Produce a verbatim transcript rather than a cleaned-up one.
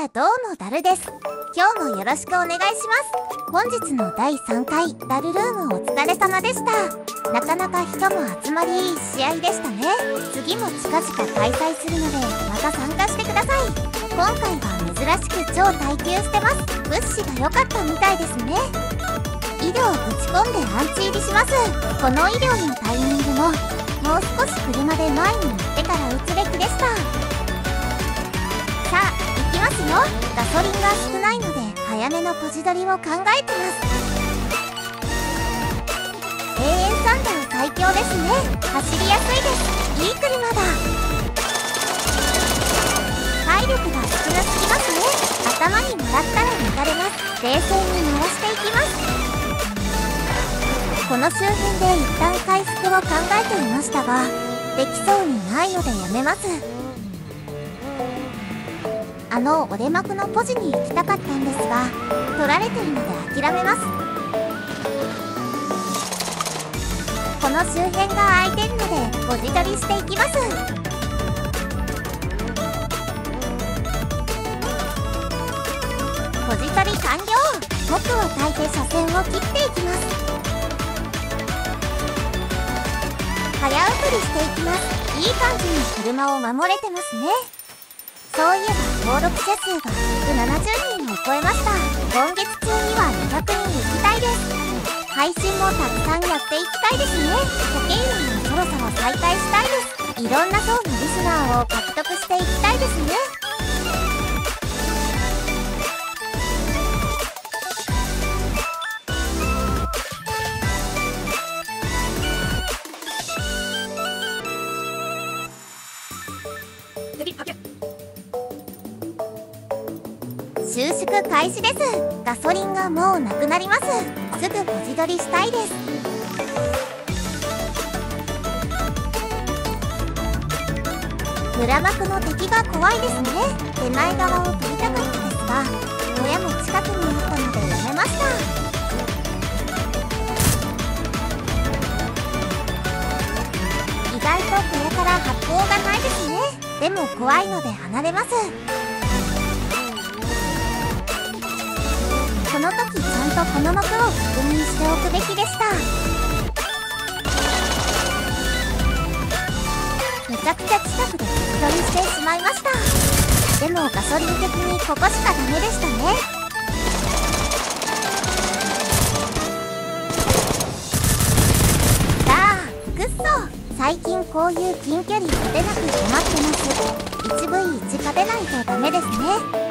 あどうもダルです。今日もよろしくお願いします。本日のだいさんかいダルルームお疲れ様でした。なかなか人も集まりいい試合でしたね。次も近々開催するのでまた参加してください。今回は珍しく超耐久してます。物資が良かったみたいですね。医療をぶち込んでアンチ入りします。この医療のタイミングももう少し車で前に行ってから撃つべきでした。さあ行きますよ。ガソリンが少ないので早めのポジ取りを考えてます。永遠サンダー最強ですね。走りやすいです。いい車だ。体力が少なすぎますね。頭にもらったら抜かれます。冷静に回していきます。この周辺で一旦回復を考えていましたができそうにないのでやめます。あの折れ幕のポジに行きたかったんですが取られてるので諦めます。この周辺が空いてるのでポジ取りしていきます。ポジ取り完了。僕は焚いて車線を切っていきます。早送りしていきます。いい感じに車を守れてますね。そういえば登録者数がひゃくななじゅうにんを超えました。今月中にはにひゃくにん行きたいです。配信もたくさんやっていきたいですね。時計員もそろそろ再開したいです。いろんな層のリスナーを獲得していきたいですね。収縮開始です。ガソリンがもうなくなります。すぐポジ取りしたいです。村幕の敵が怖いですね。手前側を取りたかったですが親も近くにあったのでやめました。意外とこれから発砲がないですね。でも怖いので離れます。この時ちゃんとこの幕を確認しておくべきでした。めちゃくちゃ近くで敵取りしてしまいました。でもガソリン的にここしかダメでしたね。さあくっそ、最近こういう近距離勝てなく困ってます。いちブイいち 勝てないとダメですね。